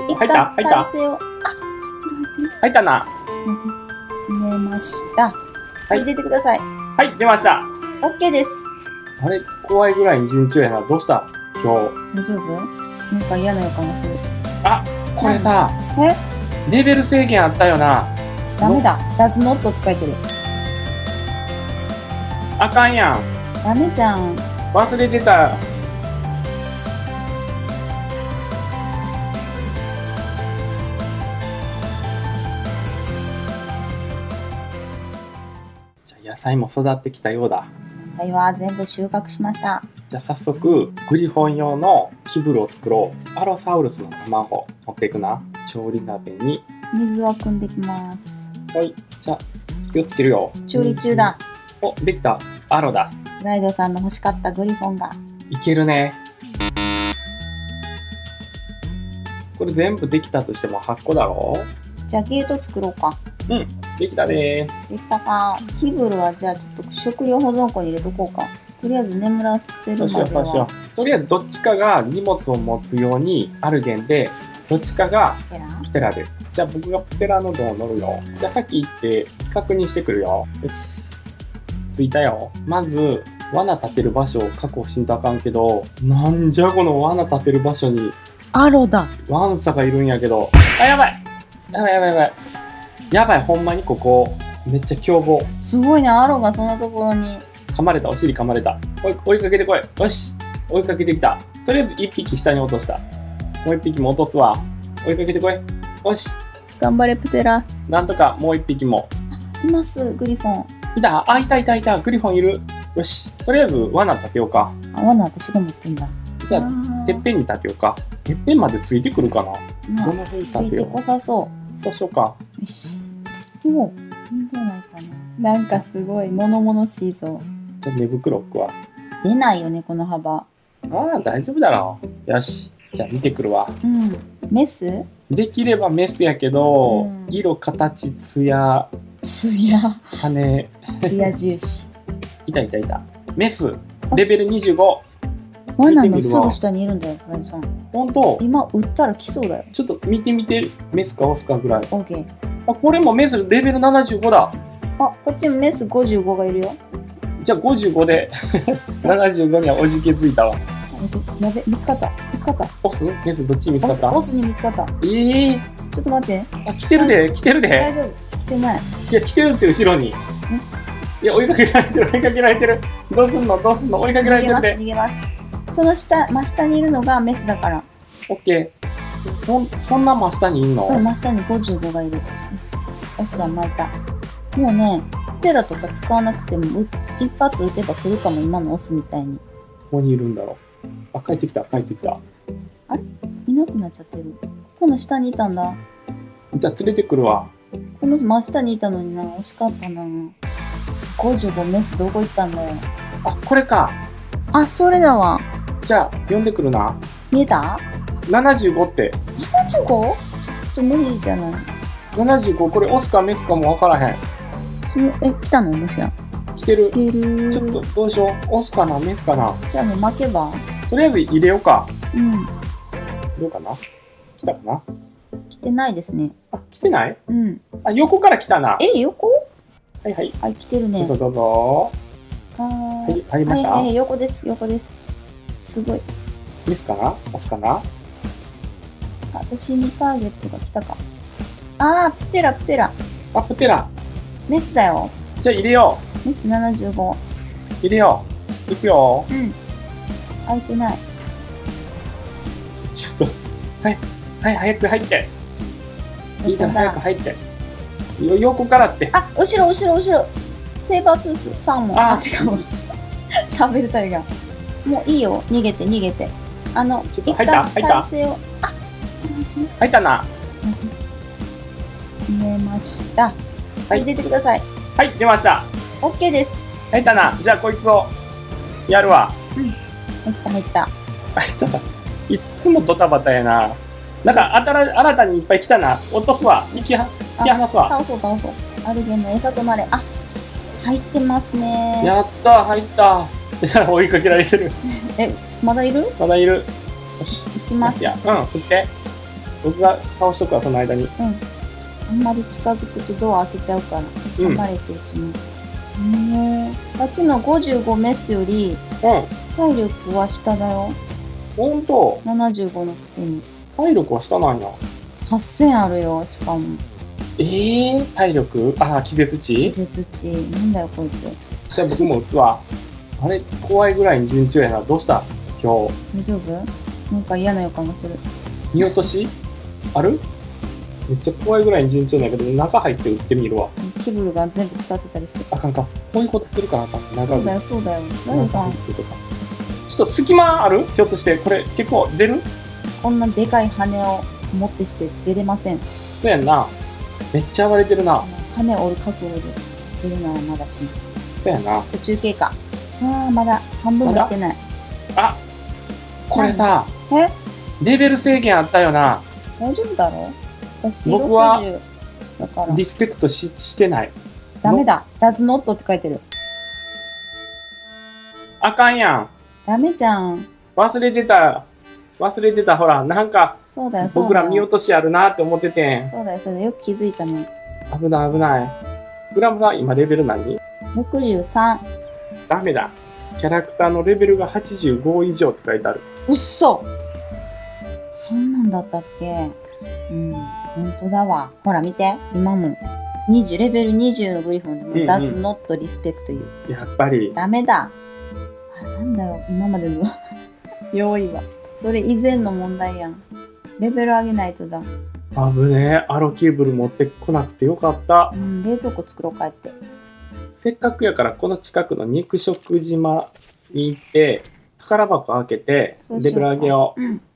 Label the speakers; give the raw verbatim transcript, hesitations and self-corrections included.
Speaker 1: 入った入った
Speaker 2: 体勢を。あ、
Speaker 1: 入ったな。
Speaker 2: 決めました。はい、出てください。
Speaker 1: はい、出ました。
Speaker 2: オッケーです。
Speaker 1: あれ、怖いぐらいに順調やな。どうした今日。
Speaker 2: 大丈夫？なんか嫌な予感がする。
Speaker 1: あ、これさ、
Speaker 2: え？
Speaker 1: レベル制限あったよな。
Speaker 2: ダメだ。ダズノットって書いてる。
Speaker 1: あかんやん。
Speaker 2: ダメじゃん。
Speaker 1: 忘れてた。じゃあ野菜も育ってきたようだ。
Speaker 2: 野菜は全部収穫しました。
Speaker 1: じゃあ早速グリフォン用のキブルを作ろう。アロサウルスの卵持っていくな。調理鍋に
Speaker 2: 水を汲んできます。
Speaker 1: はい。じゃあ火をつけるよ。
Speaker 2: 調理中だ。
Speaker 1: お、できた。アロだ。
Speaker 2: ライドさんの欲しかったグリフォンが。
Speaker 1: いけるね。これ全部できたとしてもはっこだろ。
Speaker 2: じゃあゲート作ろうか。
Speaker 1: うん、できたね。
Speaker 2: できたか。キブルはじゃあちょっと食料保存庫に入れとこうか。とりあえず眠らせるまでは。
Speaker 1: そうしようそうしよう。とりあえずどっちかが荷物を持つようにアルゲンで、どっちかがプテラで。じゃあ僕がプテラのドを乗るよ。じゃあさっき行って確認してくるよ。よし。着いたよ。まず罠立てる場所を確保しんとあかんけど、なんじゃこの罠立てる場所に
Speaker 2: アロだ。
Speaker 1: ワンサがいるんやけど。あ、やばいやばいやばいやばい。やばい、ほんまにここめっちゃ凶暴。
Speaker 2: すごいね、アロがそんなところに。
Speaker 1: 噛まれた、お尻噛まれた。追い、追いかけてこい。よし、追いかけてきた。とりあえず一匹下に落とした。もう一匹も落とすわ。追いかけてこい。よし。
Speaker 2: 頑張れプテラ。
Speaker 1: なんとかもう一匹も。
Speaker 2: います、グリフォン。
Speaker 1: いた、あ、いたいたいた。グリフォンいる。よし。とりあえず罠立てようか。
Speaker 2: あ、罠私が持ってんだ。
Speaker 1: じゃあ、てっぺんに立てようか。てっぺんまでついてくるかな。どんな風に立てよう。
Speaker 2: ついてこさそう。
Speaker 1: そうしようか。
Speaker 2: よし。おお、いいんじゃないかな。なんかすごい物々しいぞ。
Speaker 1: じゃあ寝袋置くわ。
Speaker 2: 出ないよね、この幅。
Speaker 1: ああ、大丈夫だろう。よし。じゃあ見てくるわ。
Speaker 2: うん。メス？
Speaker 1: できればメスやけど、うん、色、形、ツヤ。
Speaker 2: ツヤ。
Speaker 1: 羽。
Speaker 2: ツヤ重視。
Speaker 1: いたいたいた。メス。レベルにじゅうご。
Speaker 2: 罠のすぐ下にいるんだよ、ライさん。
Speaker 1: ほんと？
Speaker 2: 今撃ったら来そうだよ。
Speaker 1: ちょっと見てみて、メスかオスかぐらい。
Speaker 2: オーケー。
Speaker 1: あ、これもメスレベルななじゅうごだ。
Speaker 2: あ、こっちもメスごじゅうごがいるよ。
Speaker 1: じゃあごじゅうごでななじゅうごにはおじけづいたわ。
Speaker 2: やべ、見つかった。見つかった。
Speaker 1: オス？メスどっちに見つかった？
Speaker 2: オスに見つかった。
Speaker 1: ええー。
Speaker 2: ちょっと待って。
Speaker 1: あ、来てるで、来てるで。
Speaker 2: 大丈夫。来てない。
Speaker 1: いや、来てるって後ろに。いや、追いかけられてる、追いかけられてる。どうすんの、どうすんの、追いかけられてるで。
Speaker 2: 逃げます、逃げます。その下、真下にいるのがメスだから。
Speaker 1: オッケー。そ、そんな真下にいんの？
Speaker 2: うん、真下にごじゅうごがいる。よし。オスは巻いた。もうね、テラとか使わなくても、一発撃てば来るかも、今のオスみたいに。
Speaker 1: ここにいるんだろう。あ、帰ってきた、帰ってきた。
Speaker 2: あれ？いなくなっちゃってる。この下にいたんだ。
Speaker 1: じゃあ連れてくるわ。
Speaker 2: この真下にいたのにな、惜しかったな。ごじゅうごメスどこ行ったんだよ。
Speaker 1: あ、これか。
Speaker 2: あ、それだわ。
Speaker 1: じゃあ、呼んでくるな。
Speaker 2: 見えた？
Speaker 1: ななじゅうご って。
Speaker 2: ななじゅうご？ ちょっと無理じゃない。
Speaker 1: ななじゅうご、これオスかメスかもわからへん。
Speaker 2: そえ、来たのもしや。
Speaker 1: 来てる。
Speaker 2: 来てる。
Speaker 1: ちょっとどうしよう。オスかなメスかな。
Speaker 2: じゃあもう負けば。
Speaker 1: とりあえず入れようか。
Speaker 2: うん。
Speaker 1: どうかな？来たかな？
Speaker 2: 来てないですね。
Speaker 1: あ、来てない？
Speaker 2: うん。
Speaker 1: あ、横から来たな。
Speaker 2: え、横？
Speaker 1: はいはい。
Speaker 2: はい、来てるね。
Speaker 1: どうぞどうぞ。
Speaker 2: は
Speaker 1: い。入りました？
Speaker 2: はい、はい、横です、横です。すごい。
Speaker 1: メスかな？オスかな？
Speaker 2: あ、私にターゲットが来たか。あー、プテラ、プテラ。
Speaker 1: あ、プテラ。
Speaker 2: メスだよ。
Speaker 1: じゃあ入れよ
Speaker 2: う。メスななじゅうご。
Speaker 1: 入れよう。いくよ。
Speaker 2: うん。開いてない。
Speaker 1: ちょっと、はい、はい、早く入って。いいから早く入って。よ、横からって。
Speaker 2: あ、後ろ、後ろ、後ろ。セーバートゥース、サーモン。
Speaker 1: あ、
Speaker 2: 違う。サーベルタイガー。もういいよ。逃げて、逃げて。あの、
Speaker 1: ちょっと入った入った
Speaker 2: 体勢を。あ、
Speaker 1: 入ったな。
Speaker 2: 閉めました。はい、出てください。
Speaker 1: はい、出ました。
Speaker 2: オッケーです。
Speaker 1: 入ったな。じゃあこいつをやるわ。
Speaker 2: うん。入った、入った。
Speaker 1: 入った。いっつもドタバタやな。なんか新新たにいっぱい来たな。落とすわ。引きは引き離すわ。
Speaker 2: 倒そう、倒そう。アルゲンの餌となれ。あ、入ってますね。
Speaker 1: やった入った。追いかけられてる。
Speaker 2: え、まだいる？
Speaker 1: まだいる。よし。
Speaker 2: 撃ちます。
Speaker 1: いや、うん、振って。 僕が倒しとくわ、その間に。
Speaker 2: うん。あんまり近づくとドア開けちゃうから。
Speaker 1: うん。
Speaker 2: 頑張れてうちも。へえ。さっきのごじゅうごメスより、
Speaker 1: うん。
Speaker 2: 体力は下だよ。
Speaker 1: ほんと。
Speaker 2: ななじゅうごのくせに。
Speaker 1: 体力は下なんや。
Speaker 2: はっせんあるよ、しかも。
Speaker 1: ええー、体力ああ、気絶値
Speaker 2: 気絶値。なんだよ、こいつ。
Speaker 1: じゃあ僕も打つわ。あれ、怖いぐらいに順調やな。どうした今日。
Speaker 2: 大丈夫？なんか嫌な予感がする。
Speaker 1: 見落としある？めっちゃ怖いぐらいに順調なんやけど、中入って打ってみるわ。
Speaker 2: キブルが全部腐ってたりして。
Speaker 1: あかんか。こういうことするからあかん。中
Speaker 2: そうだよ、そうだよ。ライオさん。
Speaker 1: ちょっと隙間ある？ひょっとして、これ結構出る？
Speaker 2: こんなでかい羽を持ってして出れません。
Speaker 1: そうやんな。めっちゃ暴れてるな。
Speaker 2: 羽折る覚悟で出るならまだしも。
Speaker 1: そうやな。
Speaker 2: 途中経過。ああ、まだ半分もいってない。
Speaker 1: あ、これさ、
Speaker 2: え？
Speaker 1: レベル制限あったよな。
Speaker 2: 大丈夫だろ？私
Speaker 1: 僕は
Speaker 2: ろくじゅうだから
Speaker 1: リスペクト し, してない。
Speaker 2: ダメだ。does not って書いてる。
Speaker 1: あかんやん。
Speaker 2: ダメじゃん。
Speaker 1: 忘れてた。忘れてた。ほら、なんか、
Speaker 2: そうだよ、そうだよ。
Speaker 1: 僕ら見落としあるなって思っててん。
Speaker 2: そうだよ、そうだよ。よく気づいたね。
Speaker 1: 危ない危ない。グラムさん、今レベル何？
Speaker 2: ろくじゅうさん。
Speaker 1: ダメだ。キャラクターのレベルがはちじゅうご以上って書いてある。
Speaker 2: うっそ！そんなんだったっけ？うん、本当だわ。ほら見て。今も。にじゅう、レベルにじゅうのグリフォンでも、
Speaker 1: うんうん、
Speaker 2: does not respect you。
Speaker 1: やっぱり。
Speaker 2: ダメだ。あ、なんだよ。今までの。弱いわ。それ以前の問題やん。レベル上げないとだ。
Speaker 1: 危ねえ。アロキーブル持ってこなくてよかった。
Speaker 2: うん、冷蔵庫作ろう、帰って。
Speaker 1: せっかくやからこの近くの肉食島に行って宝箱開けてレベル上げよう。
Speaker 2: うん。